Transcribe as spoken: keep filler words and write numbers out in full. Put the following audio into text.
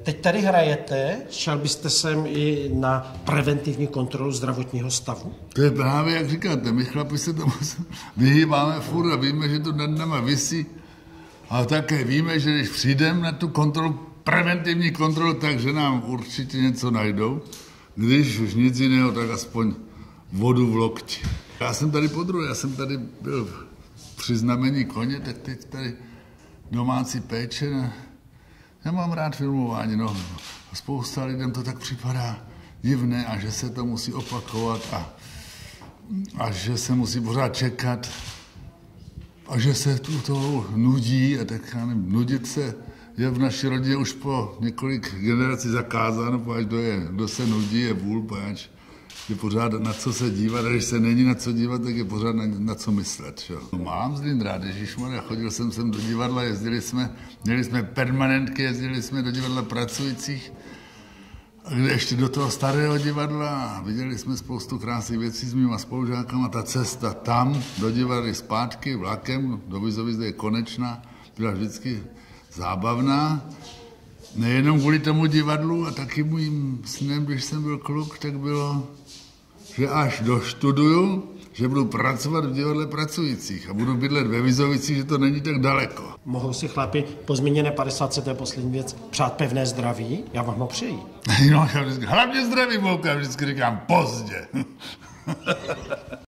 Teď tady hrajete, šel byste sem i na preventivní kontrolu zdravotního stavu? To je právě, jak říkáte, my chlapi se tomu vyhýbáme furt a víme, že to nad náma visí. Ale také víme, že když přijdeme na tu kontrolu, preventivní kontrolu, takže nám určitě něco najdou. Když už nic jiného, tak aspoň vodu v lokti. Já jsem tady podruhé, já jsem tady byl při znamení koně, tak teď tady domácí péče. Já mám rád filmování, no. Spousta lidem to tak připadá divné a že se to musí opakovat a, a že se musí pořád čekat a že se tu toho nudí a tak já nevím, nudit se je v naší rodině už po několik generací zakázáno, páč kdo, je, kdo se nudí, je vůl, páč je pořád na co se dívat a když se není na co dívat, tak je pořád na, na co myslet. Čo? No, mám Zlín rád, ježišmarja, chodil jsem sem do divadla, jezdili jsme, měli jsme permanentky, jezdili jsme do divadla pracujících, a kde ještě do toho starého divadla a viděli jsme spoustu krásných věcí s mýma spolužákama. Ta cesta tam do divadla zpátky vlakem do Vizovice je konečná, byla vždycky zábavná. Nejenom kvůli tomu divadlu a taky mým snem, když jsem byl kluk, tak bylo, že až doštuduju, že budu pracovat v divadle pracujících a budu bydlet ve Vizovicích, že to není tak daleko. Mohou si chlapi po zmíněné padesátce, to je poslední věc, přát pevné zdraví? Já vám ho přeji. No, já vždycky, hlavně zdraví, Bolka, vždycky říkám pozdě.